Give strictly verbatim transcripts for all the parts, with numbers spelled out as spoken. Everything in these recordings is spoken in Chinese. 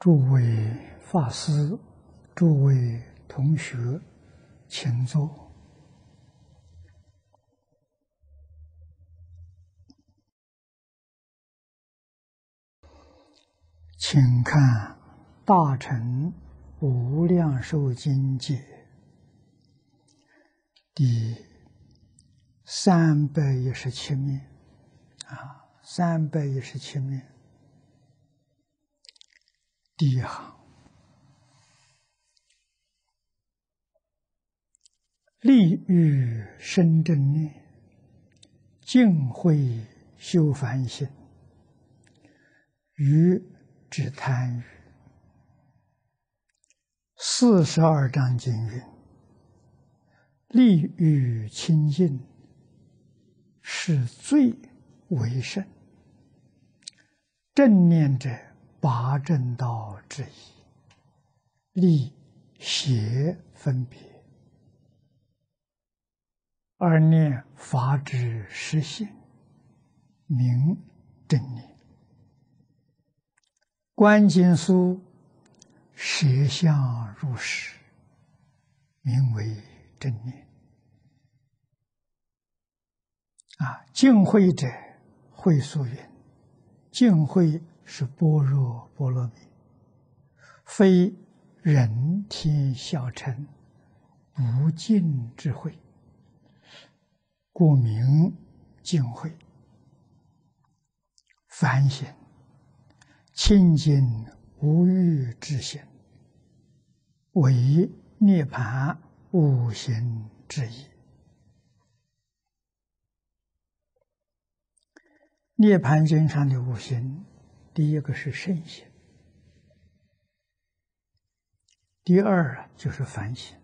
诸位法师、诸位同学，请坐。请看《大乘无量寿经解》第三百一十七面啊，三百一十七面第一行，利欲生正念，净慧修梵行，愚止贪欲。四十二章经云：利欲清净，是最为胜。正念者，八正道之一，利邪分别，而念法之实性，名正念。观经书，摄相入实，名为正念。啊，净慧者，慧疏云：净慧是般若波罗蜜，非人天小乘无尽智慧，故名净慧。梵行，清净无欲之行，为涅槃五行之一。涅槃经上的五行，第一个是圣行，第二啊就是梵行。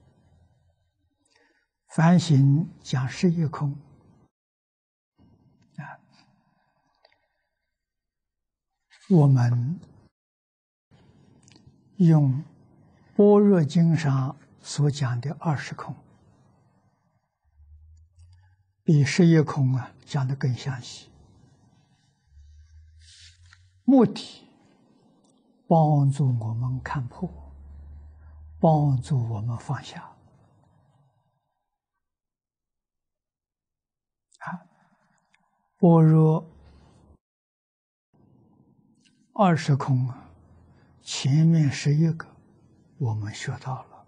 梵行讲十一空啊，我们用般若经上所讲的二十空，比十一空啊讲得更详细。目的帮助我们看破，帮助我们放下。啊，般若二十空啊，前面十一个我们学到了，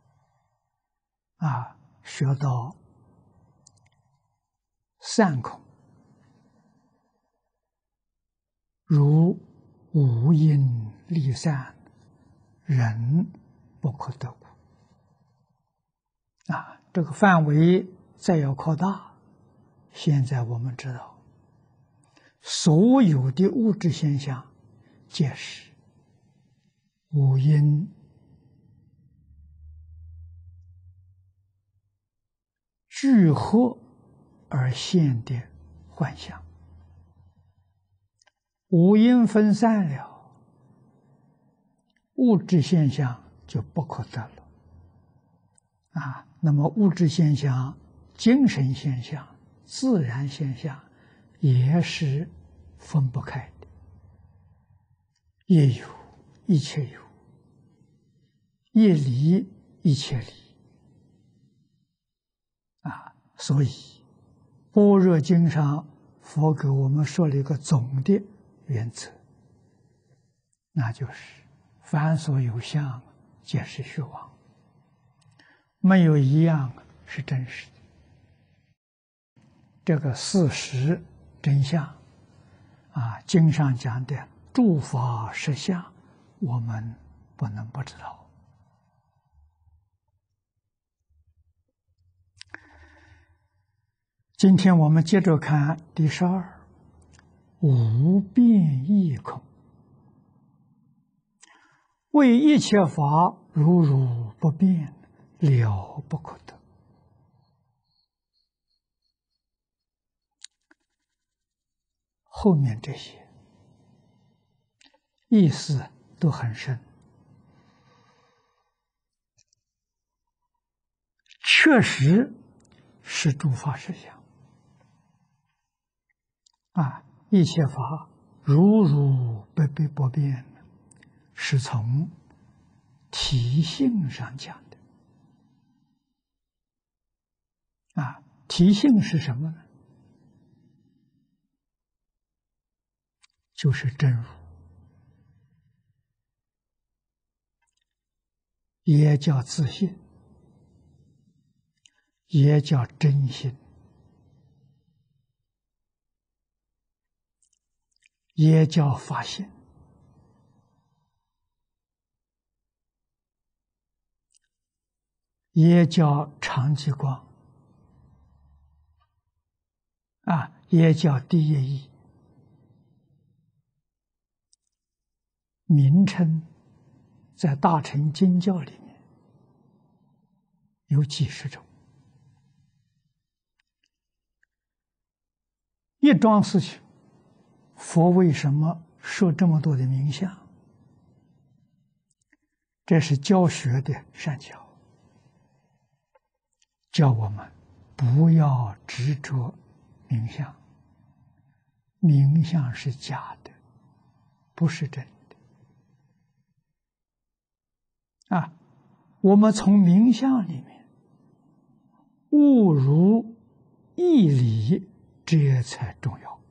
啊，学到三空。如无因离散，人不可得故。啊，这个范围再要扩大，现在我们知道，所有的物质现象皆是无因聚合而现的幻象。五阴分散了，物质现象就不可得了。啊，那么物质现象、精神现象、自然现象也是分不开的，业有一切有，业离一切离。啊，所以般若经上佛给我们说了一个总的原则，那就是凡所有相，皆是虚妄，没有一样是真实的。这个事实真相啊，经上讲的诸法实相，我们不能不知道。今天我们接着看第十二。无变异空，为一切法如如不变，了不可得。后面这些意思都很深，确实是诸法实相啊。一切法如如不不不变， 是从体性上讲的。啊，体性是什么呢？就是真如，也叫自信，也叫真心，也叫法性，也叫常寂光，啊，也叫第一义。名称在大乘经教里面有几十种。一桩事情，佛为什么设这么多的名相？这是教学的善巧，教我们不要执着名相，名相是假的，不是真的。啊，我们从名相里面悟入义理，这才重要。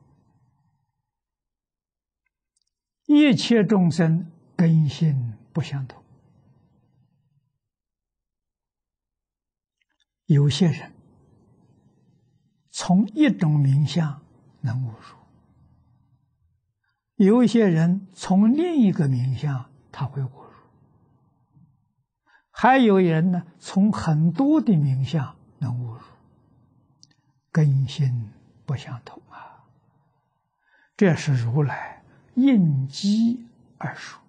一切众生根性不相同，有些人从一种名相能悟入，有一些人从另一个名相他会悟入，还有人呢从很多的名相能悟入，根性不相同啊。这是如来应机而说。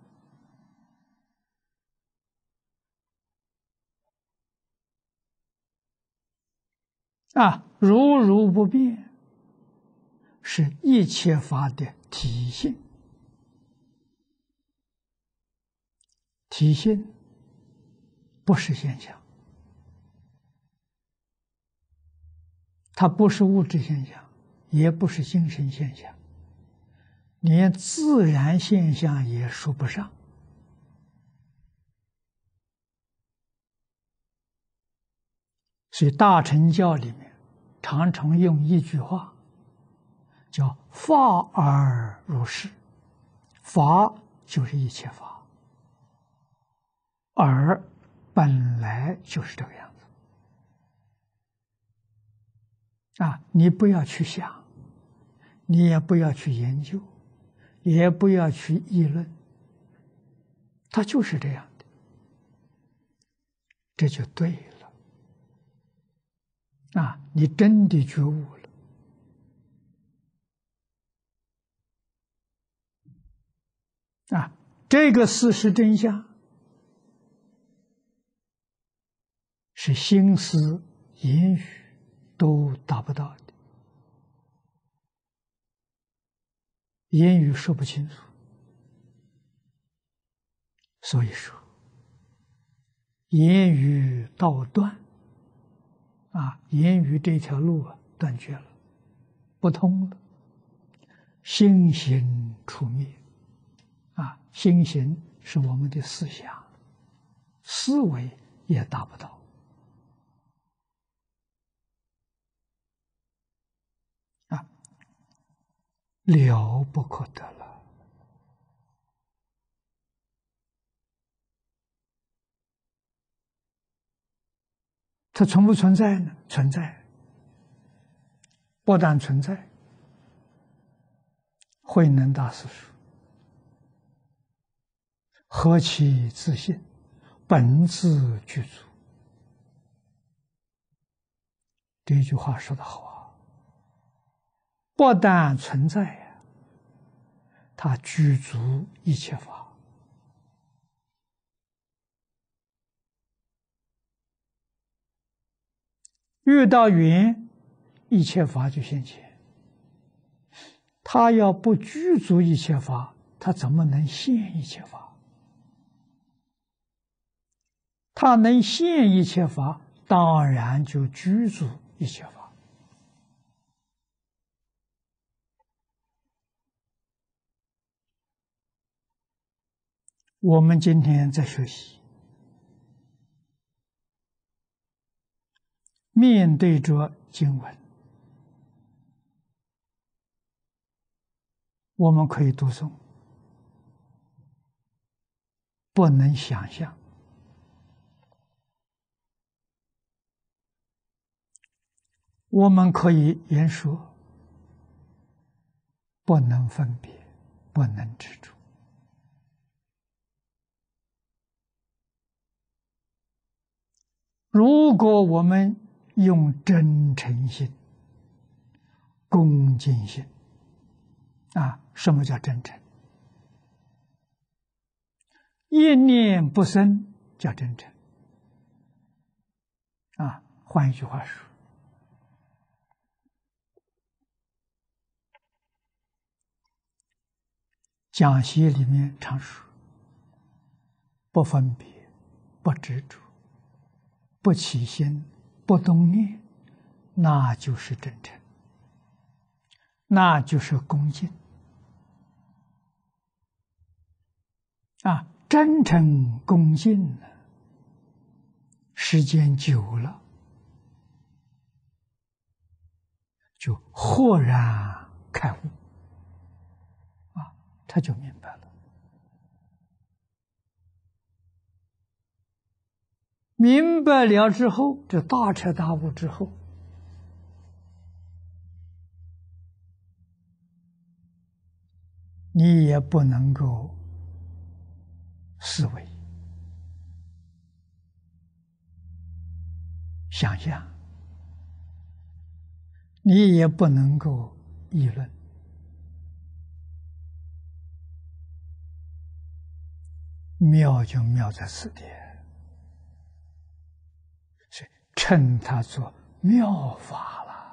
啊，如如不变，是一切法的体性。体性不是现象，它不是物质现象，也不是精神现象，连自然现象也说不上。所以大乘教里面常常用一句话叫法而如是，法就是一切法，而本来就是这个样子。啊，你不要去想，你也不要去研究，也不要去议论，它就是这样的，这就对了。啊，你真的觉悟了。啊，这个事实真相是心思言语都达不到的，言语说不清楚。所以说言语道断，啊，言语这条路啊断绝了，不通了，心行出灭。啊，心行是我们的思想，思维也达不到。啊，了不可得了。它存不存在呢？存在。不但存在，慧能大师说：“何其自信，本自具足。”这句话说得好啊！不但存在呀，它具足一切法。遇到缘，一切法就现前。他要不具足一切法，他怎么能现一切法？他能现一切法，当然就具足一切法。 我们今天在学习，面对着经文，我们可以读诵，不能想象；我们可以言说，不能分别，不能执着。如果我们用真诚心、恭敬心，啊，什么叫真诚？一念不生叫真诚。啊，换一句话说，讲习里面常说，不分别，不执着，不起心，不动念，那就是真诚，那就是恭敬。啊，真诚恭敬呢，时间久了，就豁然开悟，啊，他就明白了。明白了之后，这大彻大悟之后，你也不能够思维、想象，你也不能够议论，妙就妙在此地，所以称它做妙法了。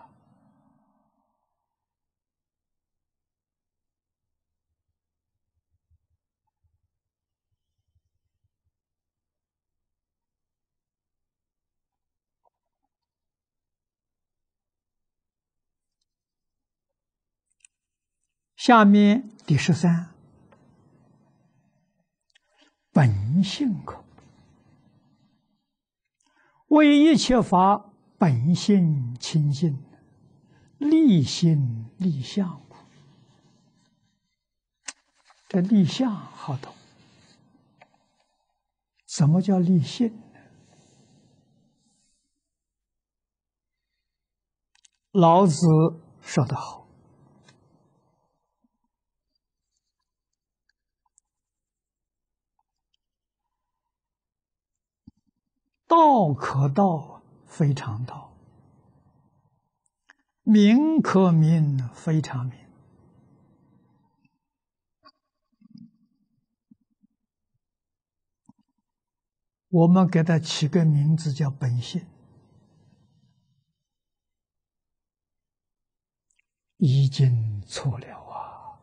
下面第十三，本性空，为一切法本性清净，立心立相故。这立相好懂，什么叫立心呢？老子说得好，道可道，非常道；名可名，非常名。我们给它起个名字叫本性，已经错了啊！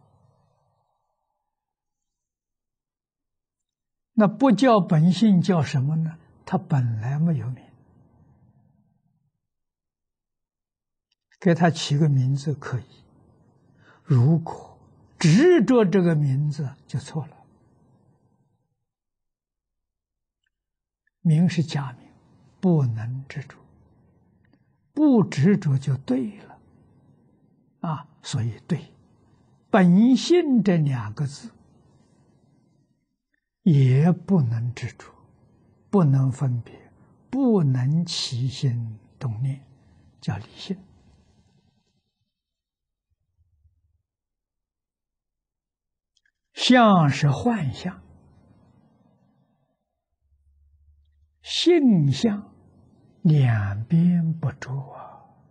那不叫本性，叫什么呢？它本来没有名，给它起个名字可以。如果执着这个名字，就错了。名是假名，不能执着，不执着就对了。啊，所以对本性这两个字也不能执着，不能分别，不能起心动念，叫离性。相是幻象，性相两边不着啊。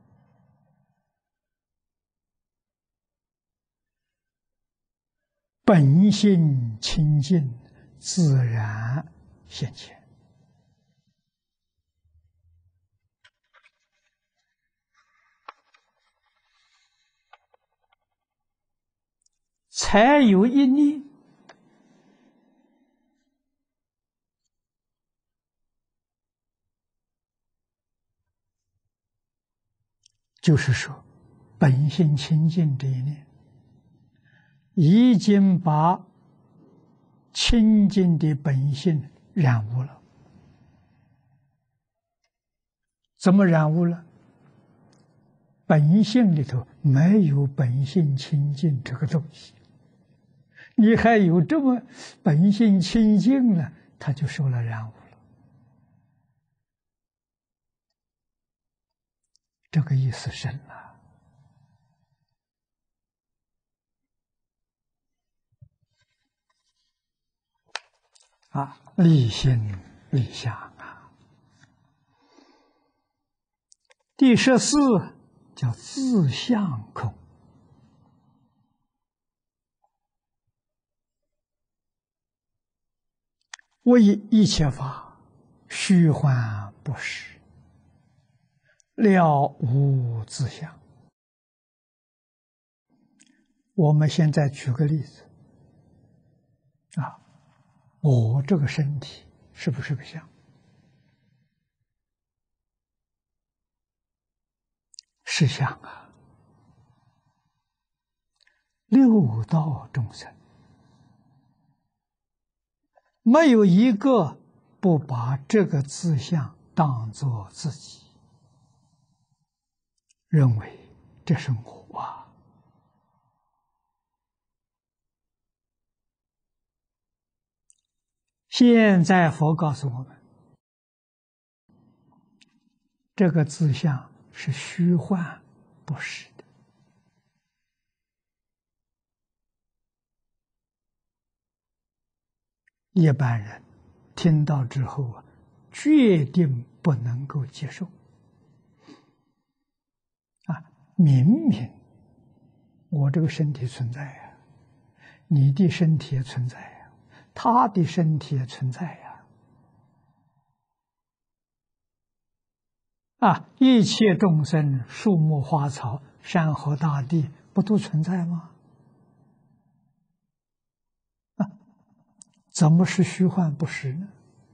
本性清净，自然现前。才有一念，就是说，本性清净这一念，已经把清净的本性染污了。怎么染污了？本性里头没有本性清净这个东西，你还有这么本性清净了，它就受了染污了。这个意思深了啊！立心立相啊！第十四叫自相空。为一切法虚幻不实，了无自相。我们现在举个例子啊，我这个身体是不是个相？是相啊。六道众生没有一个不把这个自相当作自己，认为这是我啊。现在佛告诉我们，这个自相是虚幻不实的。一般人听到之后啊，决定不能够接受啊！明明我这个身体存在呀，你的身体也存在呀，他的身体也存在呀，啊！一切众生、树木、花草、山河大地，不都存在吗？啊，怎么是虚幻不实呢？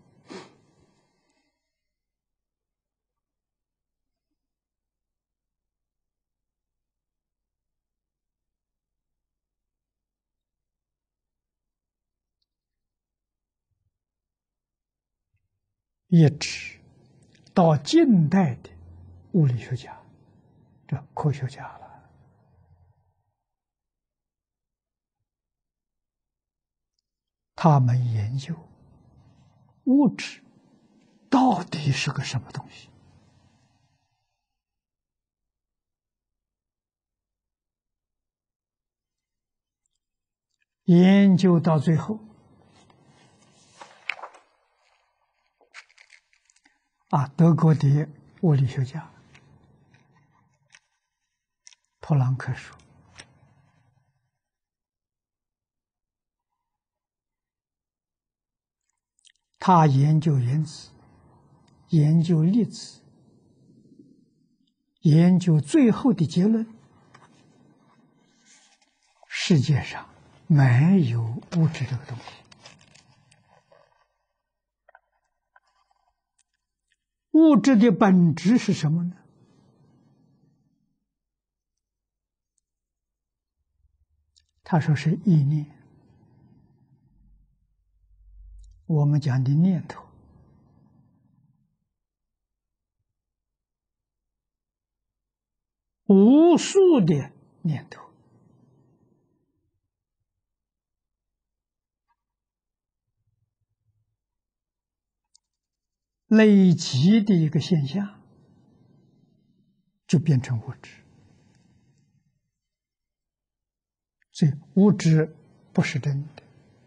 一直到近代的物理学家、这科学家了，他们研究物质到底是个什么东西。研究到最后，啊，德国的物理学家普朗克说，他研究原子，研究粒子，研究最后的结论：世界上没有物质这个东西。物质的本质是什么呢？他说是意念，我们讲的念头。无数的念头，累积的一个现象，就变成物质。所以物质不是真的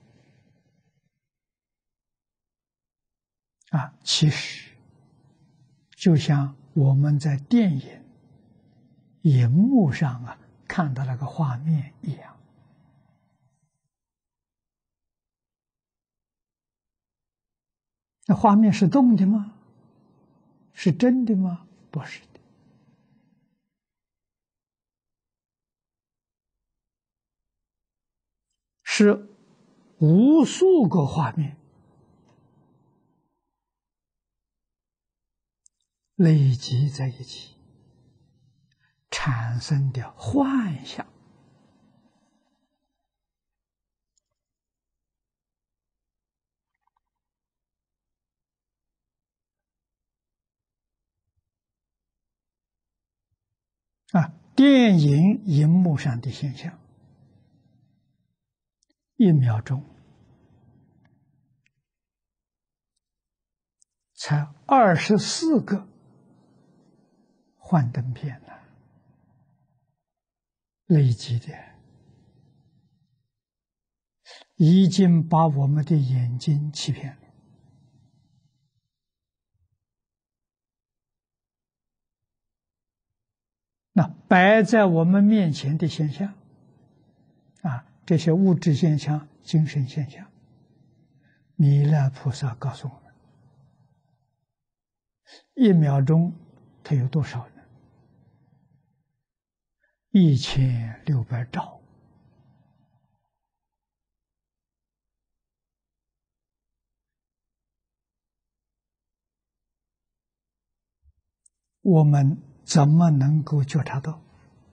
啊！其实就像我们在电影荧幕上啊看到那个画面一样，那画面是动的吗？是真的吗？不是的，是无数个画面累积在一起产生的幻象。 电影荧幕上的现象，一秒钟才二十四个幻灯片呢，累积的已经把我们的眼睛欺骗了。那摆在我们面前的现象，啊，这些物质现象、精神现象，弥勒菩萨告诉我们，一秒钟它有多少呢？一千六百兆。我们怎么能够觉察到？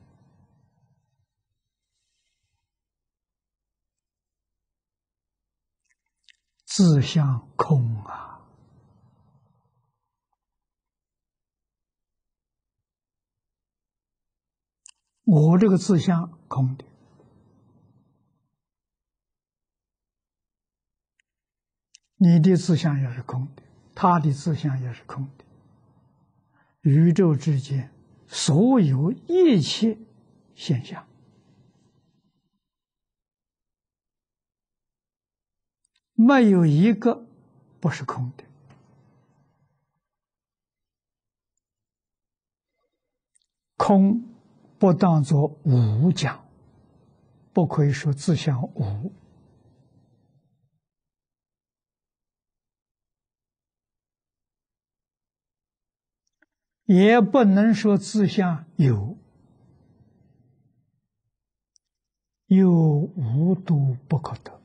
自相空啊！我这个自相空的，你的自相也是空的，他的自相也是空的。宇宙之间所有一切现象，没有一个不是空的。空不当作无讲，不可以说自相无，也不能说自相有，有无都不可得。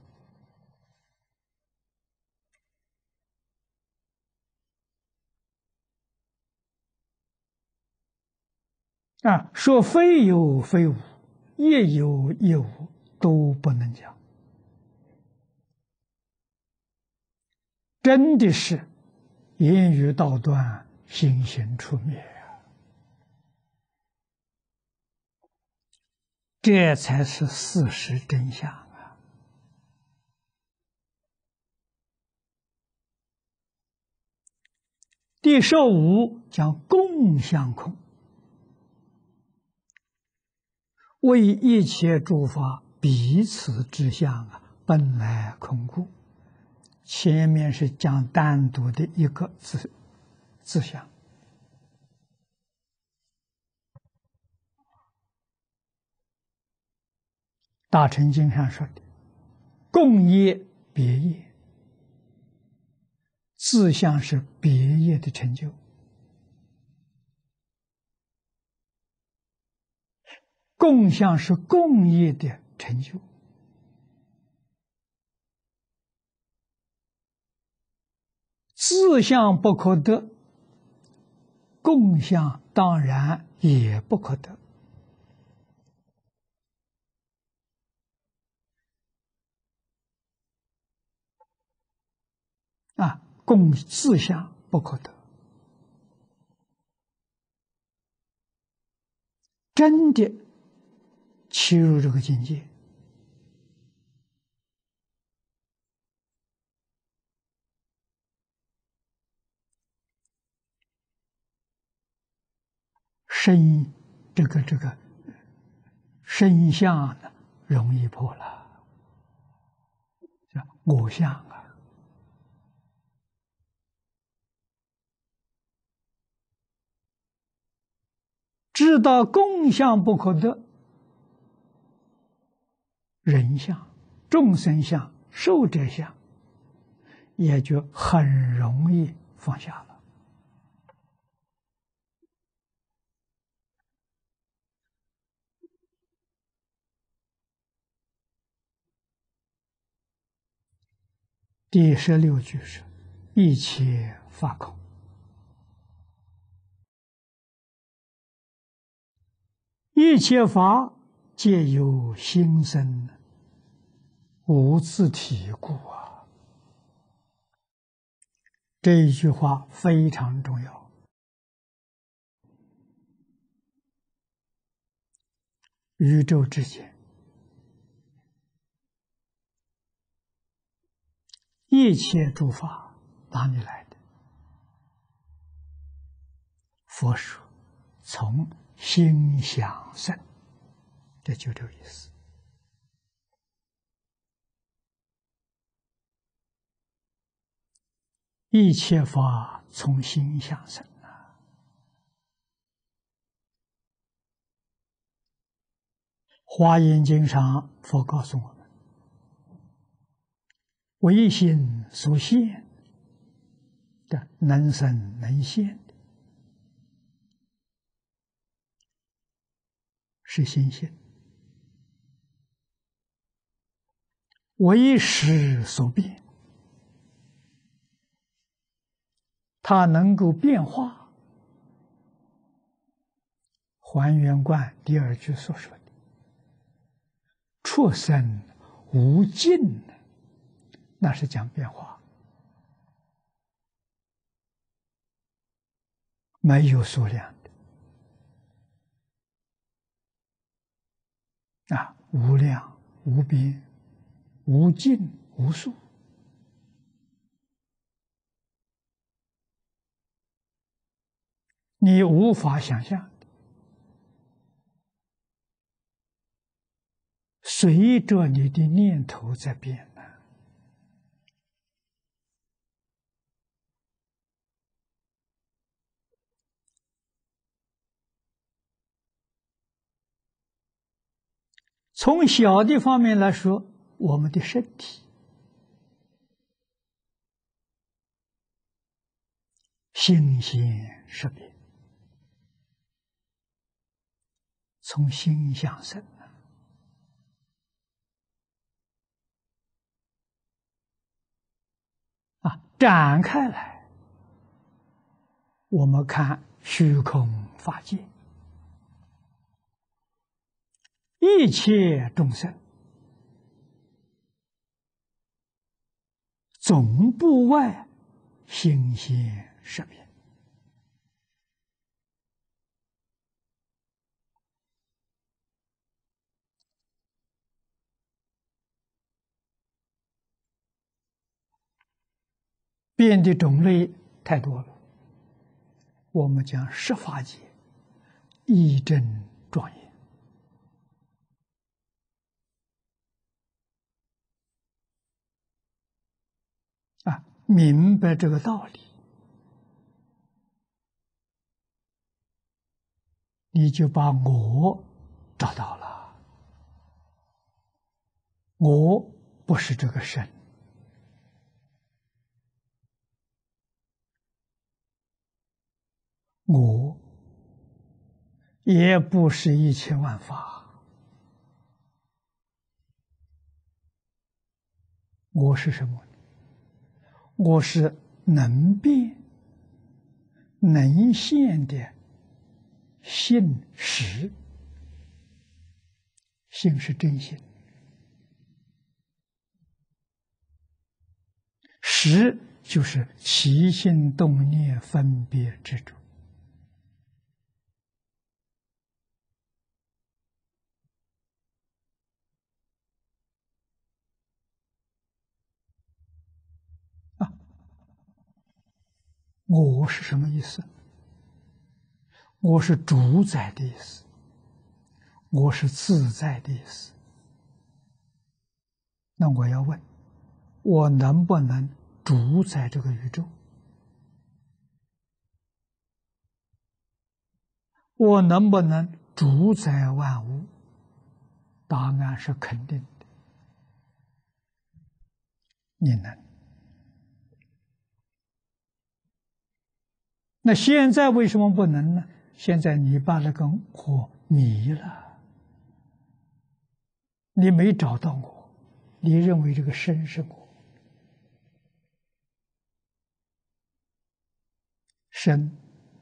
啊，说非有非无，亦有亦无，都不能讲。真的是言语道断，心行出灭啊！这才是事实真相啊！第十五讲共相空，为一切诸法彼此之相啊，本来空故。前面是讲单独的一个字字相，大乘经上说的共业别业，自相是别业的成就，共相是共业的成就。自相不可得，共相当然也不可得。啊，共自相不可得，真的切入这个境界，身这个这个身相呢，容易破了，叫我相啊。知道共相不可得，人相、众生相、寿者相，也就很容易放下了。第十六句是：一切法空，一切法皆由心生，无自体故啊。这一句话非常重要。 宇宙之间，一切诸法哪里来的？佛说，从心想生，这就这个意思。一切法从心想生啊！华严经上，佛告诉我们：唯心所现的能生能现的，是心性；唯识所变，它能够变化。还原观第二句所说的“出生无尽”，那是讲变化，没有数量的啊，无量无边、无尽无数。你无法想象，随着你的念头在变呢。从小的方面来说，我们的身体心现识变，从心想生啊，展开来，我们看虚空法界，一切众生总不外心现识变。变的种类太多了，我们讲十法界一真庄严啊，明白这个道理，你就把我找到了。我不是这个身，我也不是一切万法，我是什么？我是能变能现的性实。性是真性，实就是起心动念分别执着。啊，我是什么意思？我是主宰的意思，我是自在的意思。那我要问，我能不能主宰这个宇宙？我能不能主宰万物？答案是肯定的，你能。那现在为什么不能呢？现在你把那个火迷了，你没找到我，你认为这个身是我，身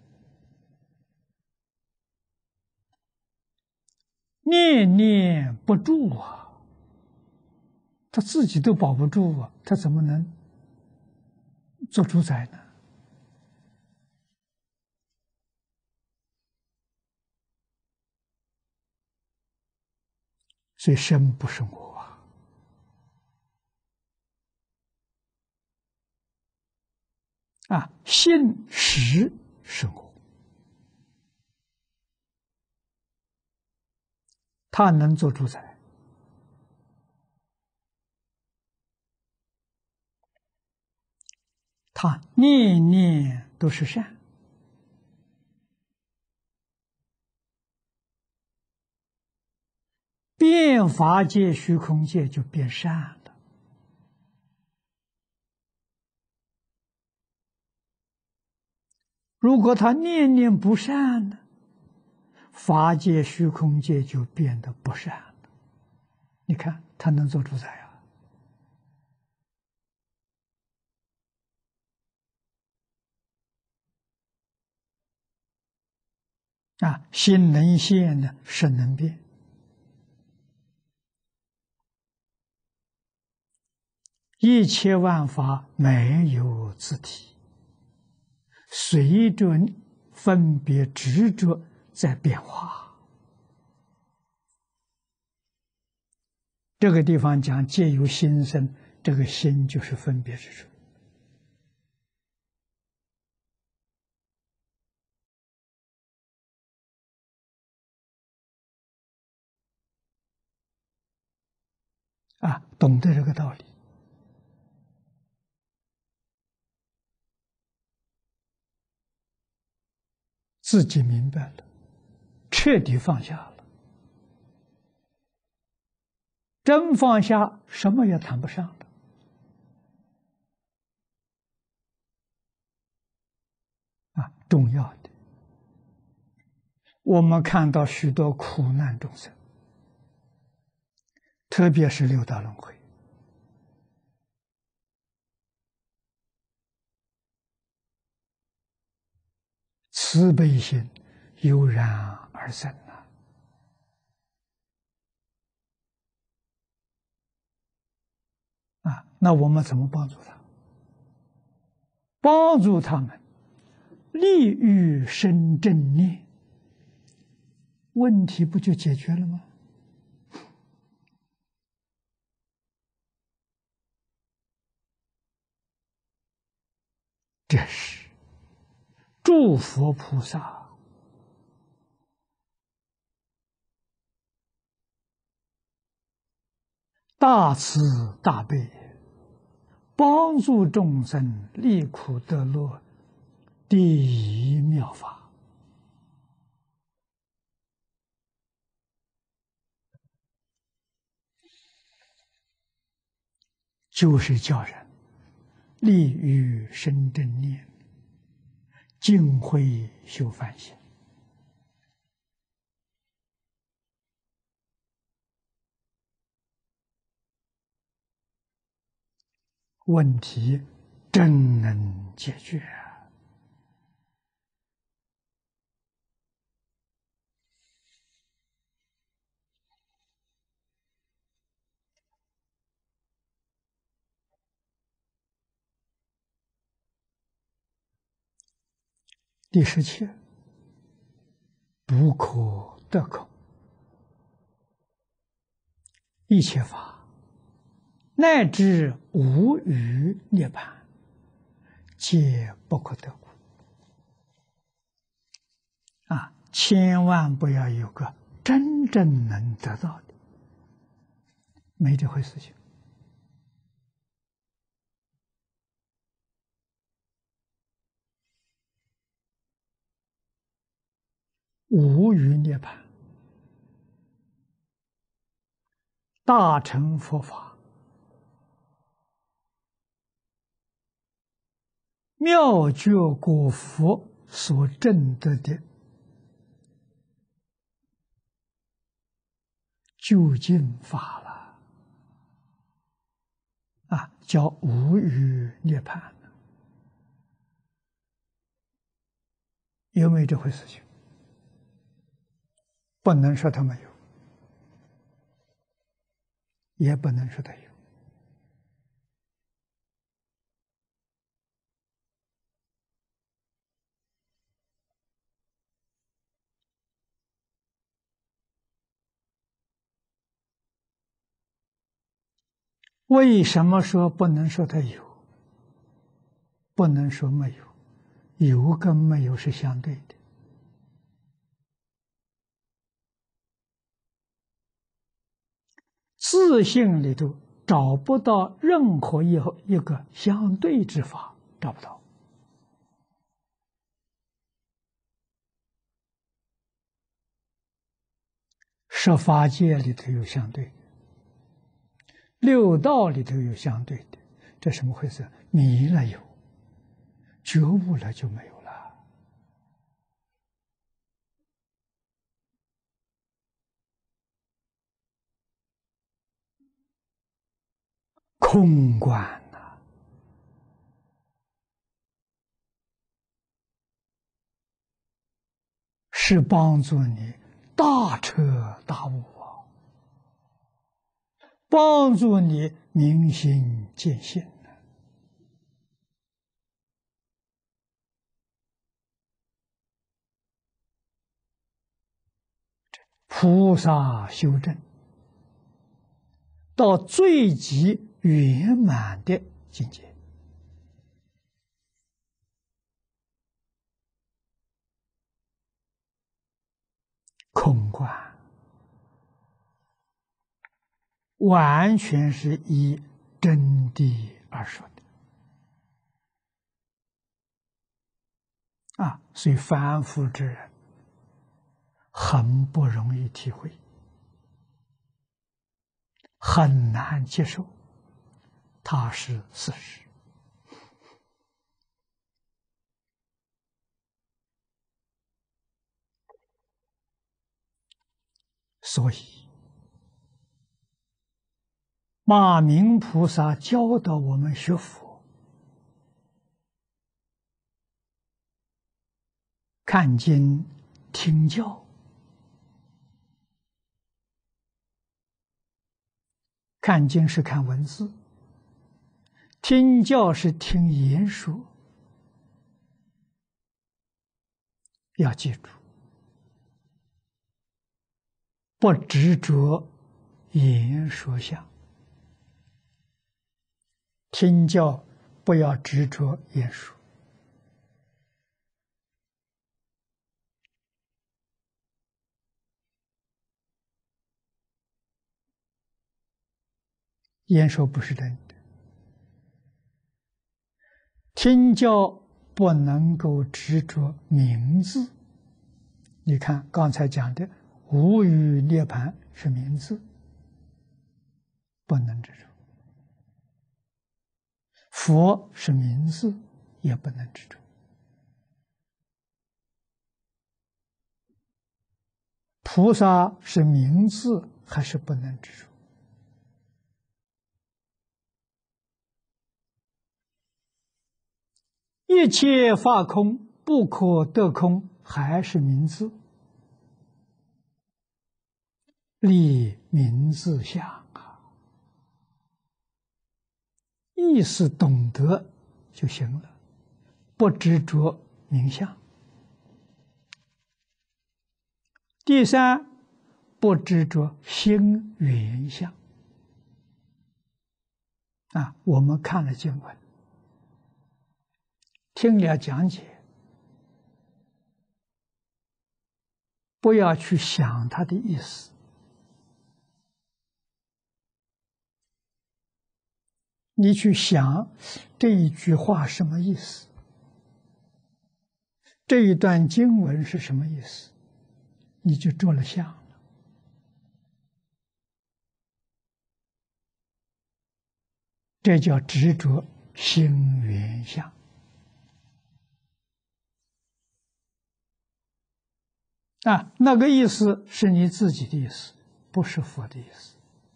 念念不住啊，他自己都保不住啊，他怎么能做主宰呢？ 所以身不是我啊，啊，心识是我，它能做主宰，它念念都是善。变法界、虚空界就变善了。如果他念念不善呢，法界、虚空界就变得不善了。你看，他能做主宰啊！啊，心能现呢，身能变。一切万法没有自体，随着分别执着在变化。这个地方讲借由心生，这个心就是分别执着。啊，懂得这个道理，自己明白了，彻底放下了。真放下，什么也谈不上了。啊，重要的，我们看到许多苦难众生，特别是六道轮回，慈悲心油然而生啊！啊，那我们怎么帮助他？帮助他们利欲生正念，问题不就解决了吗？这是诸佛菩萨大慈大悲，帮助众生离苦得乐第一妙法。就是叫人利欲生正念，净慧修梵行。问题真能解决。第十七，不可得空，一切法乃至无余涅槃，皆不可得故。啊，千万不要有个真正能得到的，没这回事情。无余涅槃，大乘佛法，妙觉果佛所证得的究竟法了，啊，叫无余涅槃。有没有这回事情？不能说他没有，也不能说他有。 为什么说不能说它有？不能说没有，有跟没有是相对的。自性里头找不到任何一一个相对之法，找不到。十法界里头有相对的，六道里头有相对的，这什么回事？迷了有，觉悟了就没有了。空观呐、啊，是帮助你大彻大悟啊，帮助你明心见性。菩萨修正到最极圆满的境界，空观完全是依真谛而说的啊，所以凡夫之人很不容易体会，很难接受，它是事实。所以马明菩萨教导我们学佛，看经听教，看经是看文字，听教是听言说。要记住，不执着言说相，听教不要执着言说。言说不是真的，听教不能够执着名字。你看刚才讲的无余涅盘是名字，不能执着；佛是名字，也不能执着。菩萨是名字，还是不能执着？一切法空，不可得空，还是名字，立名字相啊，意思懂得就行了，不执着名相。第三，不执着心缘相啊。我们看了经文，听了讲解，不要去想它的意思，你去想这一句话什么意思，这一段经文是什么意思，你就着了相了。这叫执着心缘相啊，那个意思是你自己的意思，不是佛的意思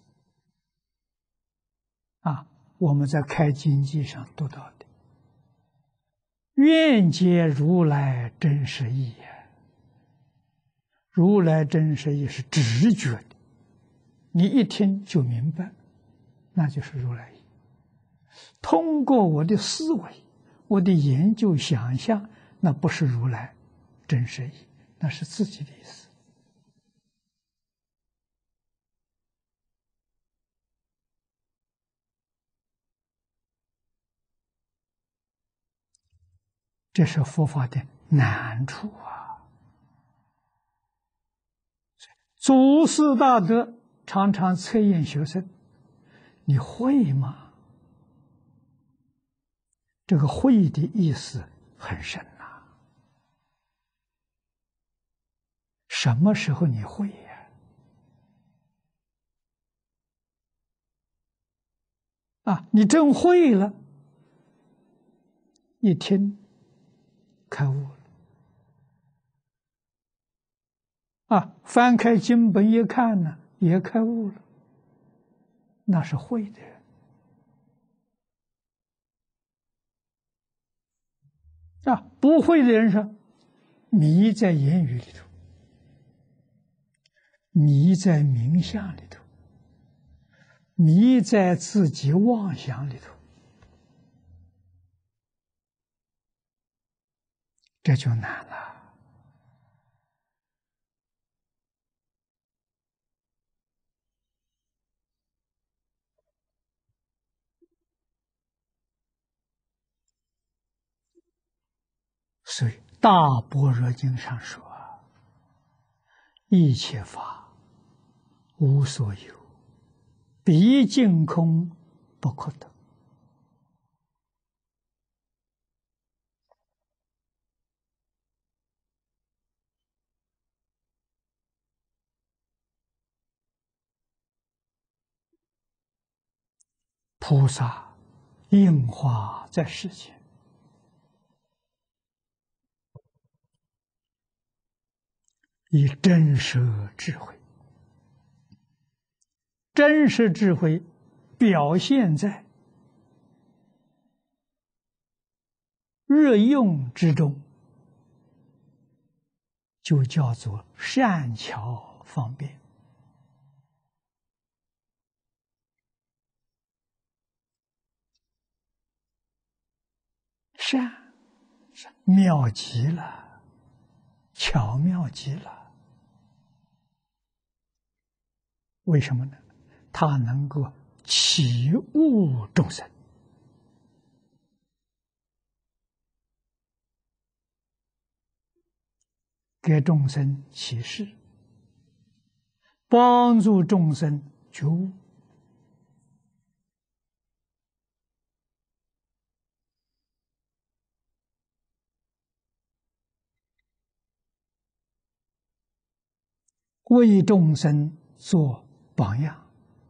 啊。我们在开经记上读到的愿解如来真实义呀，如来真实义是直觉的，你一听就明白，那就是如来义。通过我的思维，我的研究想象，那不是如来真实义，那是自己的意思。 这是佛法的难处啊！祖师大德常常测验学生，你会吗？这个会的意思很深呐。什么时候你会呀？啊，你真会了，一听开悟了。啊，翻开经本一看呢，也开悟了，那是会的人。啊，不会的人说，迷在言语里头，迷在名相里头，迷在自己妄想里头，这就难了。所以《大般若经》上说：“一切法无所有，毕竟空，不可得。”菩萨应化在世间，以真实智慧，真实智慧表现在日用之中，就叫做善巧方便。善妙极了，巧妙极了。为什么呢？它能够启悟众生，给众生启示，帮助众生觉悟。为众生做榜样，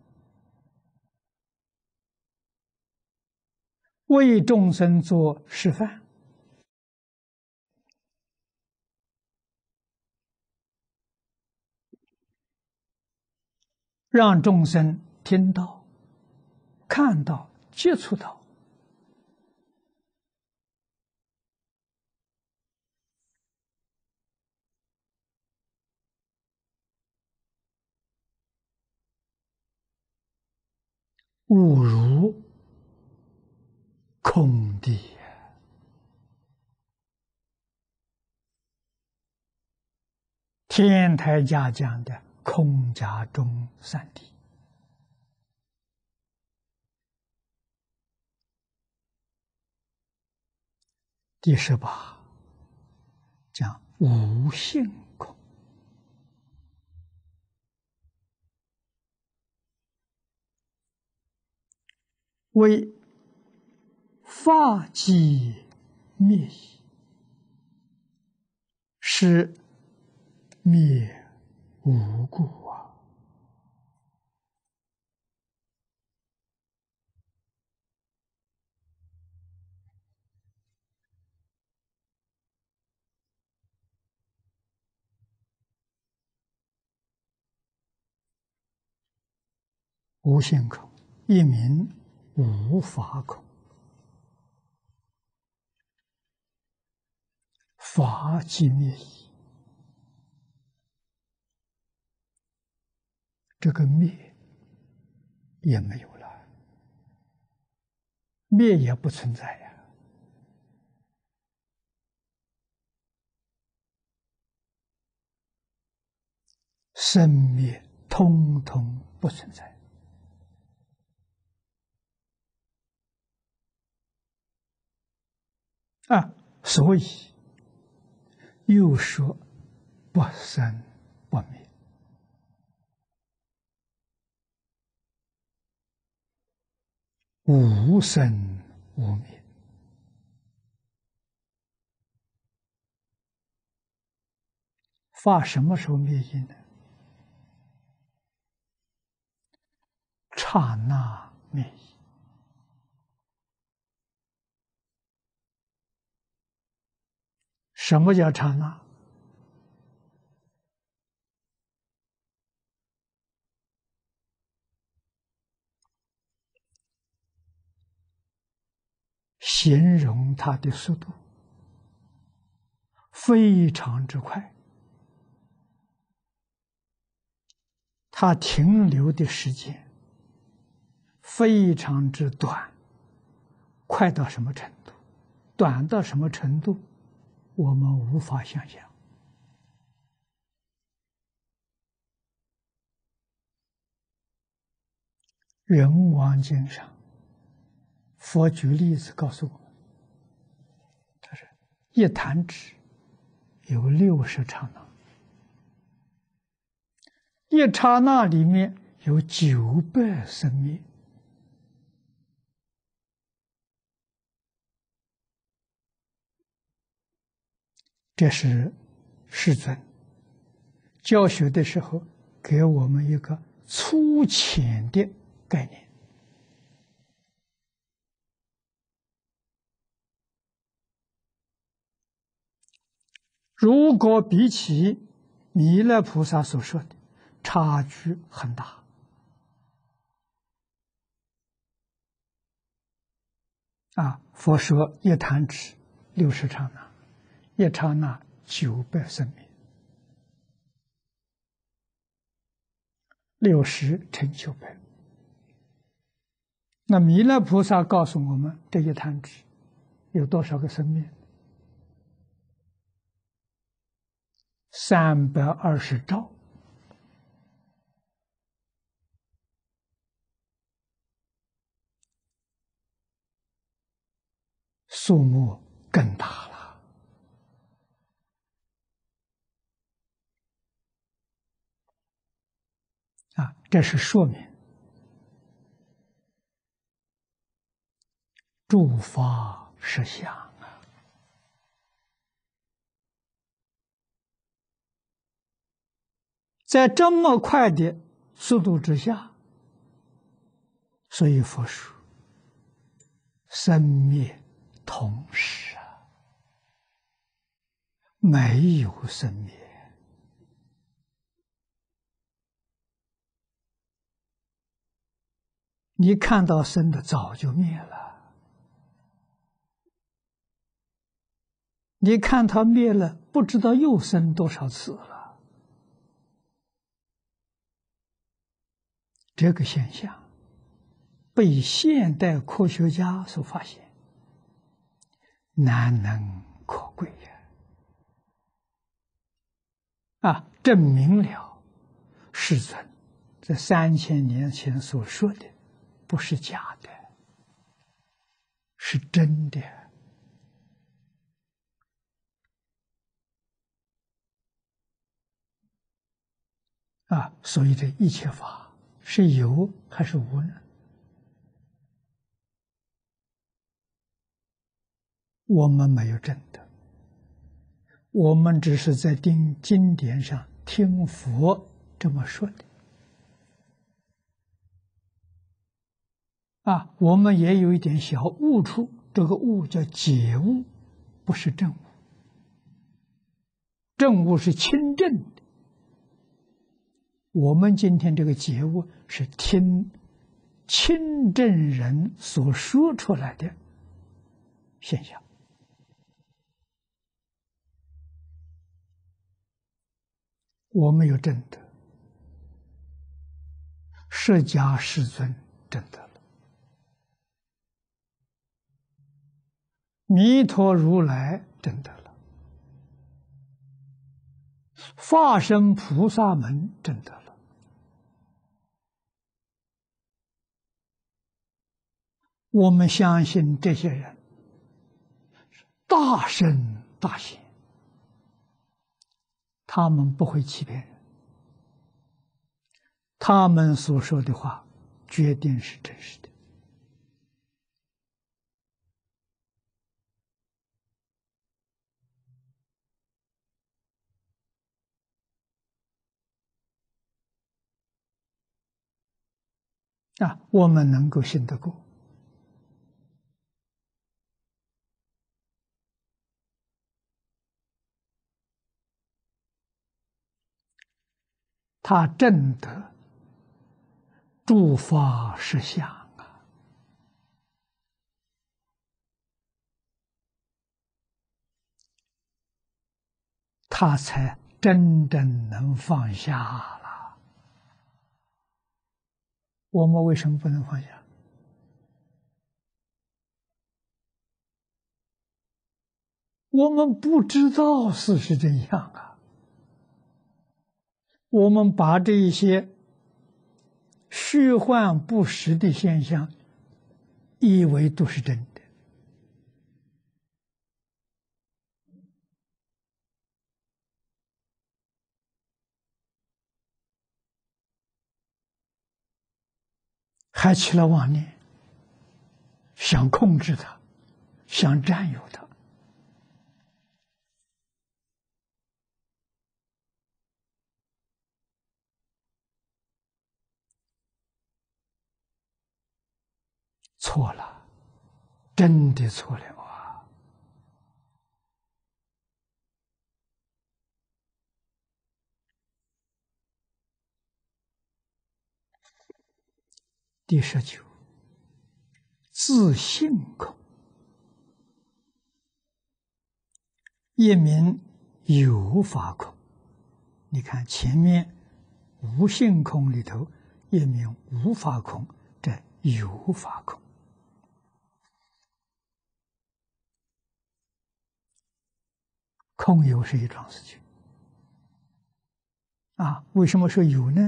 为众生做示范，让众生听到、看到、接触到，悟如空地。天台家讲的空假中三谛，第十八讲无性空，为法纪灭矣，是灭无故啊！无性空，一名无法空，法即灭矣。这个灭也没有了，灭也不存在呀。生灭通通不存在。啊， 所以又说不生不灭。无生无灭。法什么时候灭尽呢？刹那灭尽。什么叫刹那？形容它的速度非常之快，它停留的时间非常之短，快到什么程度？短到什么程度？我们无法想象。人王经上，佛举例子告诉我们，他说一弹指有六十刹那，一刹那里面有九百生灭。这是世尊教学的时候给我们一个粗浅的概念。如果比起弥勒菩萨所说的，差距很大。啊，佛说一弹指六十刹那，一刹那九百生灭，六十乘九百。那弥勒菩萨告诉我们，这一弹指有多少个生灭？三百二十兆。数目更大了。啊，这是说明诸法实相啊。在这么快的速度之下，所以佛说生灭同时啊，没有生灭。你看到生的早就灭了，你看它灭了，不知道又生多少次了。这个现象被现代科学家所发现，难能可贵呀！啊，证明了世尊在三千年前所说的不是假的，是真的。啊，所以这一切法是有还是无呢？我们没有证得，我们只是在经经典上听佛这么说的。啊，我们也有一点小悟处，这个悟叫解悟，不是正悟。正悟是亲证的，我们今天这个解悟是听亲证人所说出来的现象。我没有证得，释迦世尊证得了，弥陀如来证得了，化身菩萨们证得了。我们相信这些人大圣大贤，他们不会欺骗人，他们所说的话决定是真实的。啊，我们能够信得过。他证得诸法实相啊，他才真正能放下了。我们为什么不能放下？我们不知道事实真相啊！我们把这一些虚幻不实的现象以为都是真的，还起了妄念，想控制它，想占有它。错了，真的错了啊！第十九，自性空，一名有法空。你看前面无性空里头，一名无法空，这有法空。空有是一桩事情啊，为什么说有呢？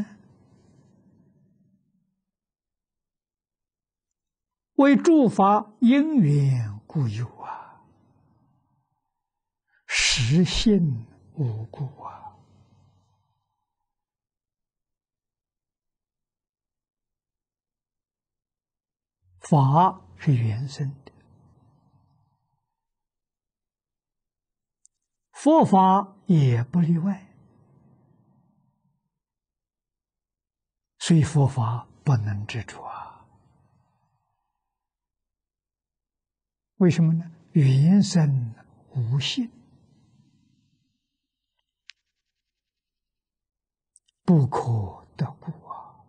为诸法因缘故有啊，实性无故啊。法是原生的，佛法也不例外，所以佛法不能执着啊。为什么呢？原生无性，不可得故啊。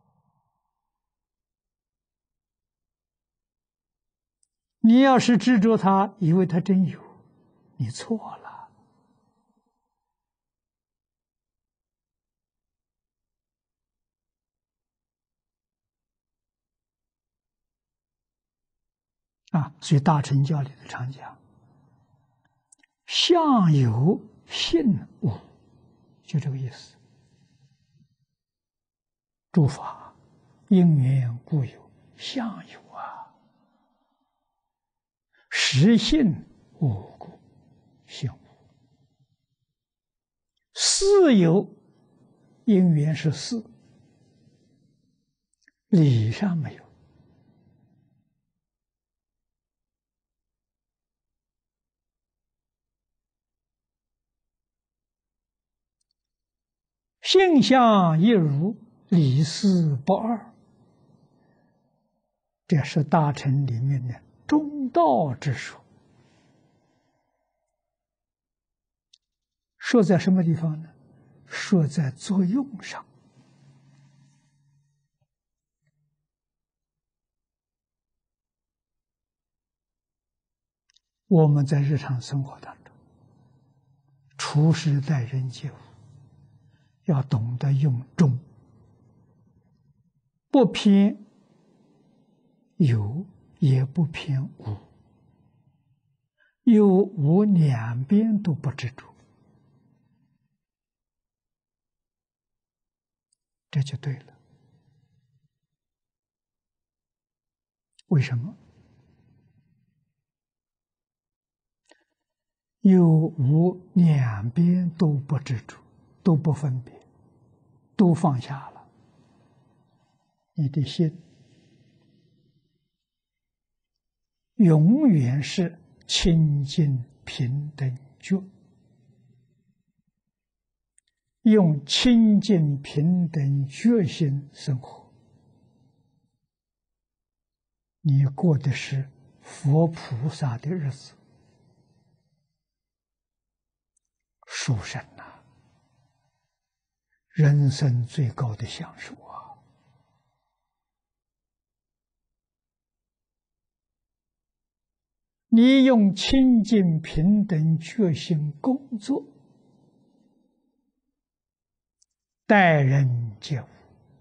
你要是执着它，以为它真有，你错了。啊，所以大乘教里的常讲，相由性无，就这个意思。诸法因缘故有，相由啊，实性无故，性无。事有，因缘是事，理上没有。性相一如，理事不二，这是大乘里面的中道之说。说在什么地方呢？说在作用上。我们在日常生活当中，处事待人接物，要懂得用中，不偏有，也不偏无，有无两边都不执着，这就对了。为什么？ 有无两边都不执着，都不分别，都放下了，你的心永远是清净平等觉，用清净平等觉心生活，你过的是佛菩萨的日子，殊胜啊！人生最高的享受啊！你用清净平等觉心工作，待人接物，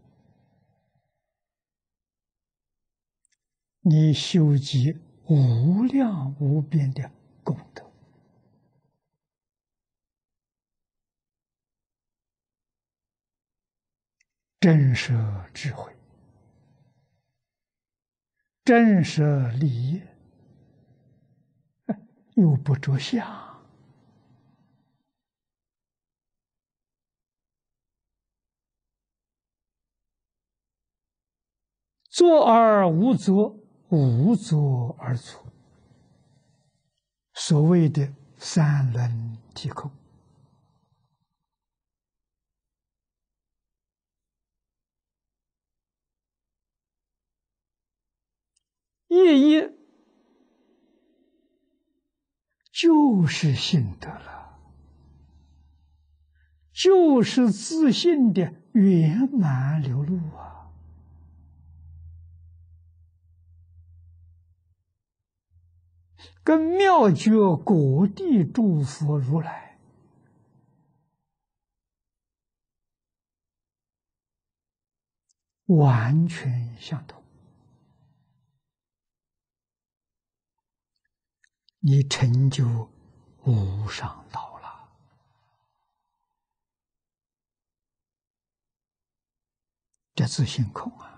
你修集无量无边的功德，震慑智慧，震慑利益，又不着相，作而无作，无作而作，所谓的三轮体空。一一就是信德了，就是自信的圆满流露啊！跟妙觉果地诸佛如来完全相同。你成就无上道了，这自性空啊！